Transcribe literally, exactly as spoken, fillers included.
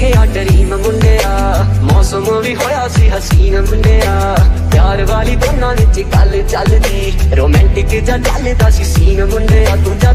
देखिया ड्रीम मुंडिया, मौसम भी होया सी हसीन मुंडिया। प्यार वाली दोनों विच गल चलदी, रोमांटिक जा चलदा सी सीन मुंडिया। तू